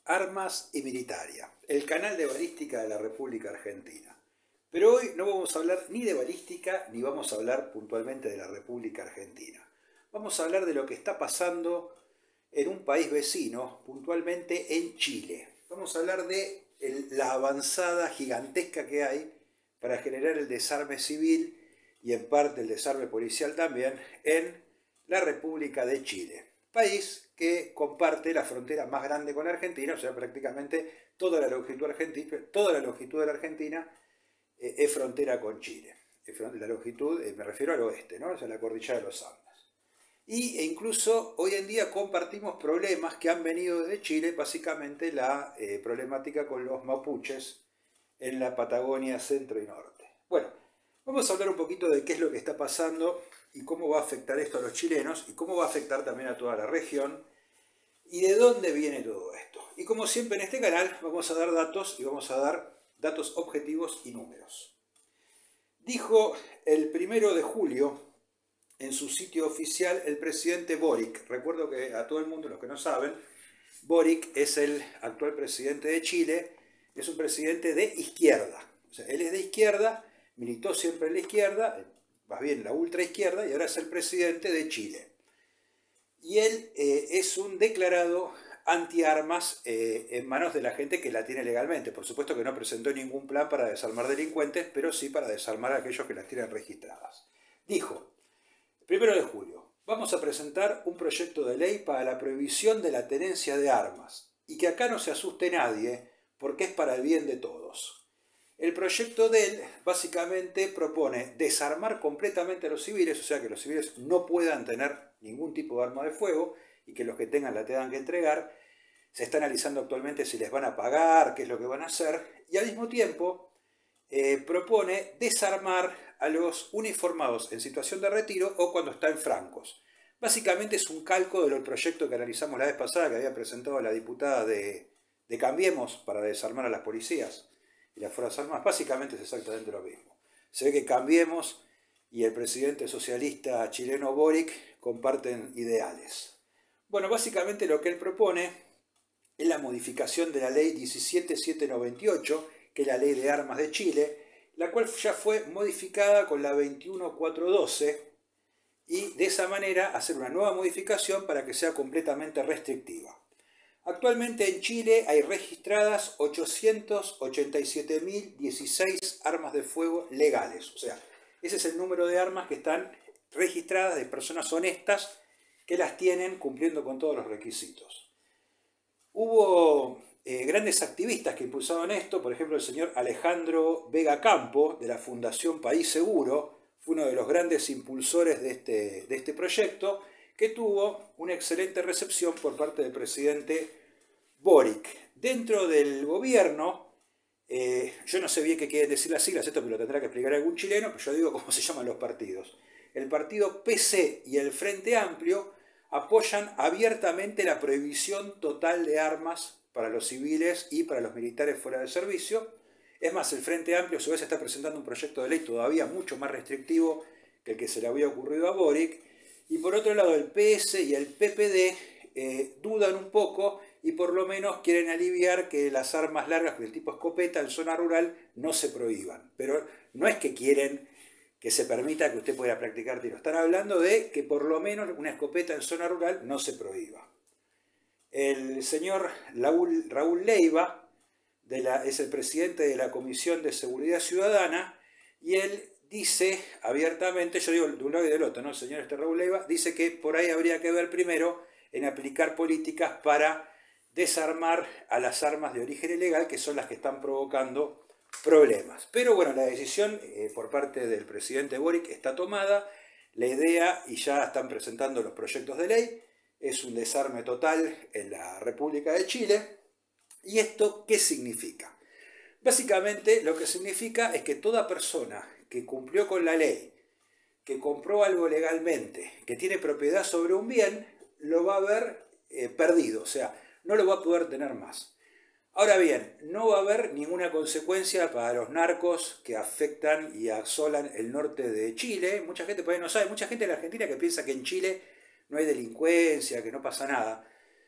Armas y Militaria, el canal de balística de la República Argentina. Pero hoy no vamos a hablar ni de balística ni vamos a hablar puntualmente de la República Argentina. Vamos a hablar de lo que está pasando en un país vecino, puntualmente en Chile. Vamos a hablar de la avanzada gigantesca que hay para generar el desarme civil y en parte el desarme policial también en la República de Chile, país que comparte la frontera más grande con la Argentina, o sea, prácticamente toda la longitud de la Argentina es frontera con Chile. La longitud, me refiero al oeste, ¿no? O sea, la cordillera de los Andes. E incluso hoy en día compartimos problemas que han venido desde Chile, básicamente la problemática con los mapuches en la Patagonia centro y norte. Bueno, vamos a hablar un poquito de qué es lo que está pasando y cómo va a afectar esto a los chilenos y cómo va a afectar también a toda la región y de dónde viene todo esto. Y como siempre en este canal vamos a dar datos y vamos a dar datos objetivos y números. Dijo el 1 de julio en su sitio oficial el presidente Boric. Recuerdo que a todo el mundo, los que no saben, Boric es el actual presidente de Chile, es un presidente de izquierda. O sea, él es de izquierda, militó siempre en la izquierda, más bien la ultraizquierda, y ahora es el presidente de Chile. Y él es un declarado antiarmas en manos de la gente que la tiene legalmente. Por supuesto que no presentó ningún plan para desarmar delincuentes, pero sí para desarmar a aquellos que las tienen registradas. Dijo, 1 de julio, vamos a presentar un proyecto de ley para la prohibición de la tenencia de armas, y que acá no se asuste nadie, porque es para el bien de todos. El proyecto de él básicamente propone desarmar completamente a los civiles, o sea que los civiles no puedan tener ningún tipo de arma de fuego y que los que tengan la tengan que entregar. Se está analizando actualmente si les van a pagar, qué es lo que van a hacer, y al mismo tiempo propone desarmar a los uniformados en situación de retiro o cuando está en francos. Básicamente es un calco del proyecto que analizamos la vez pasada que había presentado la diputada de Cambiemos para desarmar a las policías y las Fuerzas Armadas. Básicamente es exactamente lo mismo. Se ve que Cambiemos y el presidente socialista chileno Boric comparten ideales. Bueno, básicamente lo que él propone es la modificación de la ley 17798, que es la ley de armas de Chile, la cual ya fue modificada con la 21412, y de esa manera hacer una nueva modificación para que sea completamente restrictiva. Actualmente en Chile hay registradas 887.016 armas de fuego legales. O sea, ese es el número de armas que están registradas de personas honestas que las tienen cumpliendo con todos los requisitos. Hubo grandes activistas que impulsaron esto, por ejemplo el señor Alejandro Vega Campo de la Fundación País Seguro, fue uno de los grandes impulsores de este proyecto, que tuvo una excelente recepción por parte del presidente Boric. Dentro del gobierno, yo no sé bien qué quieren decir las siglas, esto me lo tendrá que explicar algún chileno, pero yo digo cómo se llaman los partidos. El partido PC y el Frente Amplio apoyan abiertamente la prohibición total de armas para los civiles y para los militares fuera de servicio. Es más, el Frente Amplio a su vez está presentando un proyecto de ley todavía mucho más restrictivo que el que se le había ocurrido a Boric. Y por otro lado, el PS y el PPD dudan un poco y por lo menos quieren aliviar que las armas largas del tipo escopeta en zona rural no se prohíban. Pero no es que quieren que se permita que usted pueda practicar tiro. Están hablando de que por lo menos una escopeta en zona rural no se prohíba. El señor Raúl Leiva es el presidente de la Comisión de Seguridad Ciudadana y él dice abiertamente, yo digo de un lado y del otro, ¿no? El señor Raúl Leiva dice que por ahí habría que ver primero en aplicar políticas para desarmar a las armas de origen ilegal, que son las que están provocando problemas. Pero bueno, la decisión por parte del presidente Boric está tomada, la idea, y ya están presentando los proyectos de ley, es un desarme total en la República de Chile. ¿Y esto qué significa? Básicamente lo que significa es que toda persona que cumplió con la ley, que compró algo legalmente, que tiene propiedad sobre un bien, lo va a ver perdido, o sea, no lo va a poder tener más. Ahora bien, no va a haber ninguna consecuencia para los narcos que afectan y asolan el norte de Chile. Mucha gente por ahí no sabe, mucha gente en la Argentina que piensa que en Chile no hay delincuencia, que no pasa nada.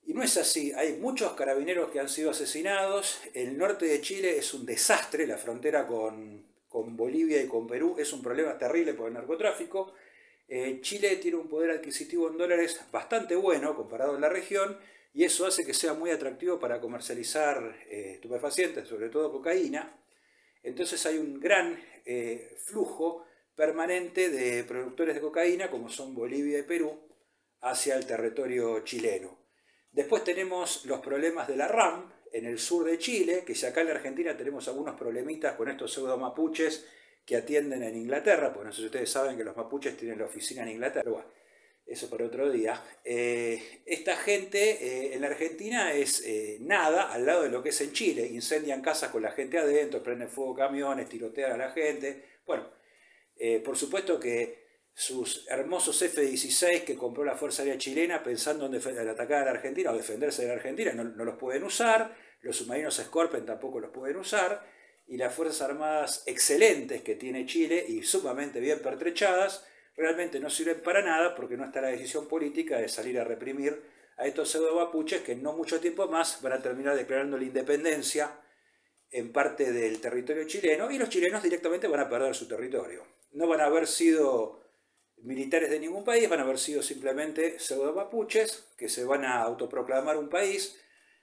Y no es así, hay muchos carabineros que han sido asesinados, el norte de Chile es un desastre, la frontera con Bolivia y con Perú es un problema terrible por el narcotráfico. Chile tiene un poder adquisitivo en dólares bastante bueno comparado en la región y eso hace que sea muy atractivo para comercializar estupefacientes, sobre todo cocaína. Entonces hay un gran flujo permanente de productores de cocaína, como son Bolivia y Perú, hacia el territorio chileno. Después tenemos los problemas de la RAM en el sur de Chile, que ya acá en la Argentina tenemos algunos problemitas con estos pseudo mapuches que atienden en Inglaterra, porque no sé si ustedes saben que los mapuches tienen la oficina en Inglaterra, pero bueno, eso para otro día. Esta gente en la Argentina es nada al lado de lo que es en Chile. Incendian casas con la gente adentro, prenden fuego camiones, tirotean a la gente. Bueno, por supuesto que sus hermosos F-16 que compró la Fuerza Aérea Chilena pensando en atacar a la Argentina o defenderse de la Argentina no los pueden usar. Los submarinos Scorpion tampoco los pueden usar. Y las Fuerzas Armadas excelentes que tiene Chile y sumamente bien pertrechadas realmente no sirven para nada porque no está la decisión política de salir a reprimir a estos pseudo mapuches que en no mucho tiempo más van a terminar declarando la independencia en parte del territorio chileno y los chilenos directamente van a perder su territorio. No van a haber sido militares de ningún país, van a haber sido simplemente pseudo mapuches que se van a autoproclamar un país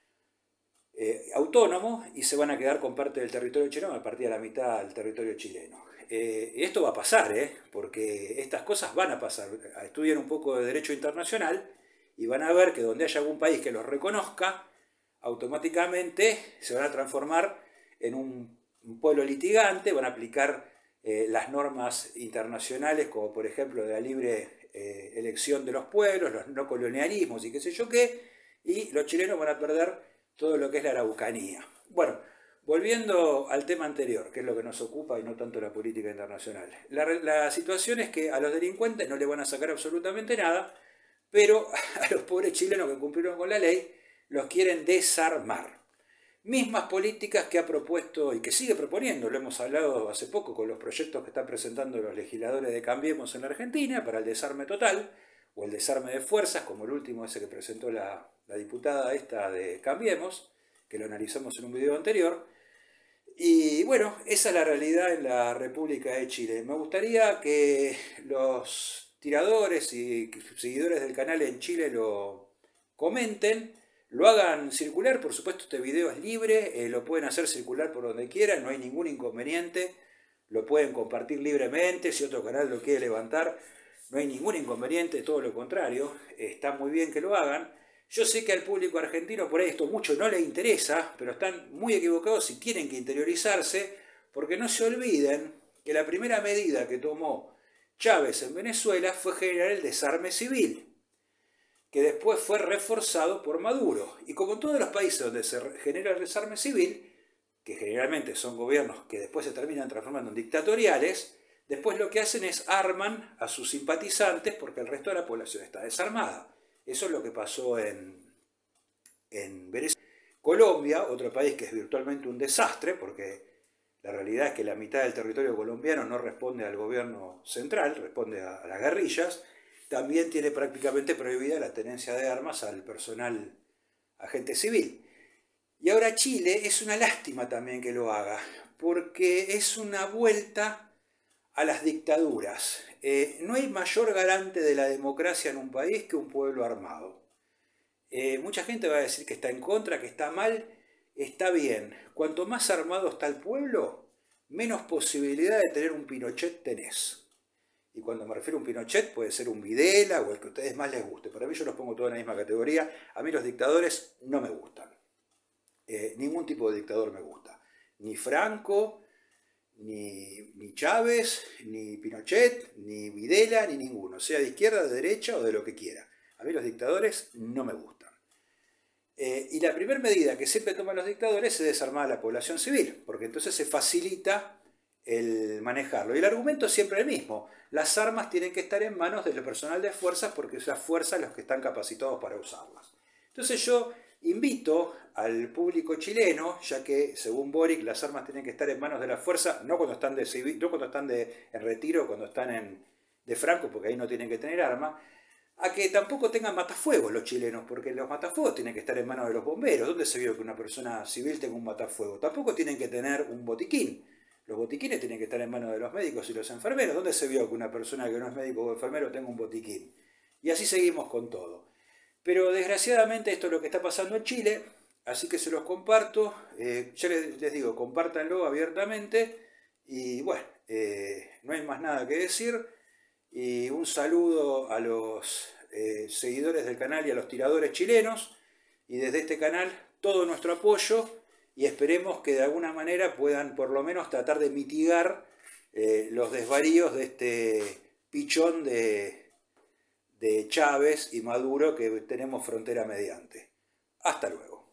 autónomo y se van a quedar con parte del territorio chileno a partir de la mitad del territorio chileno. Y esto va a pasar, porque estas cosas van a pasar. Estudian un poco de derecho internacional y van a ver que donde haya algún país que los reconozca, automáticamente se van a transformar en un pueblo litigante, van a aplicar las normas internacionales, como por ejemplo de la libre elección de los pueblos, los no colonialismos y qué sé yo qué, y los chilenos van a perder todo lo que es la araucanía. Bueno, volviendo al tema anterior, que es lo que nos ocupa y no tanto la política internacional. La situación es que a los delincuentes no le van a sacar absolutamente nada, pero a los pobres chilenos que cumplieron con la ley los quieren desarmar. Mismas políticas que ha propuesto y que sigue proponiendo, lo hemos hablado hace poco con los proyectos que están presentando los legisladores de Cambiemos en la Argentina para el desarme total o el desarme de fuerzas, como el último ese que presentó la diputada esta de Cambiemos, que lo analizamos en un video anterior. Y bueno, esa es la realidad en la República de Chile. Me gustaría que los tiradores y seguidores del canal en Chile lo comenten, lo hagan circular. Por supuesto, este video es libre, lo pueden hacer circular por donde quieran, no hay ningún inconveniente, lo pueden compartir libremente. Si otro canal lo quiere levantar, no hay ningún inconveniente, todo lo contrario, está muy bien que lo hagan. Yo sé que al público argentino por ahí esto mucho no le interesa, pero están muy equivocados y tienen que interiorizarse, porque no se olviden que la primera medida que tomó Chávez en Venezuela fue generar el desarme civil, que después fue reforzado por Maduro. Y como en todos los países donde se genera el desarme civil, que generalmente son gobiernos que después se terminan transformando en dictatoriales, después lo que hacen es arman a sus simpatizantes porque el resto de la población está desarmada. Eso es lo que pasó en Venezuela. Colombia, otro país que es virtualmente un desastre, porque la realidad es que la mitad del territorio colombiano no responde al gobierno central, responde a las guerrillas, también tiene prácticamente prohibida la tenencia de armas al personal agente civil. Y ahora Chile es una lástima también que lo haga, porque es una vuelta a las dictaduras. No hay mayor garante de la democracia en un país que un pueblo armado. Mucha gente va a decir que está en contra, que está mal. Está bien. Cuanto más armado está el pueblo, menos posibilidad de tener un Pinochet tenés. Y cuando me refiero a un Pinochet, puede ser un Videla o el que a ustedes más les guste. Para mí yo los pongo todos en la misma categoría. A mí los dictadores no me gustan. Ningún tipo de dictador me gusta. Ni Franco, ni Chávez, ni Pinochet, ni Videla, ni ninguno. Sea de izquierda, de derecha o de lo que quiera. A mí los dictadores no me gustan. Y la primera medida que siempre toman los dictadores es desarmar a la población civil, porque entonces se facilita el manejarlo. Y el argumento es siempre el mismo. Las armas tienen que estar en manos del personal de fuerzas porque es las fuerzas los que están capacitados para usarlas. Entonces yo invito al público chileno, ya que según Boric las armas tienen que estar en manos de la fuerza, no cuando están en retiro, cuando están de Franco, porque ahí no tienen que tener armas, a que tampoco tengan matafuegos los chilenos, porque los matafuegos tienen que estar en manos de los bomberos. ¿Dónde se vio que una persona civil tenga un matafuego? Tampoco tienen que tener un botiquín. Los botiquines tienen que estar en manos de los médicos y los enfermeros. ¿Dónde se vio que una persona que no es médico o enfermero tenga un botiquín? Y así seguimos con todo. Pero desgraciadamente esto es lo que está pasando en Chile, así que se los comparto. Ya les digo, compártanlo abiertamente. Y bueno, no hay más nada que decir. Y un saludo a los seguidores del canal y a los tiradores chilenos. Y desde este canal todo nuestro apoyo y esperemos que de alguna manera puedan por lo menos tratar de mitigar los desvaríos de este pichón de Chávez y Maduro que tenemos frontera mediante. Hasta luego.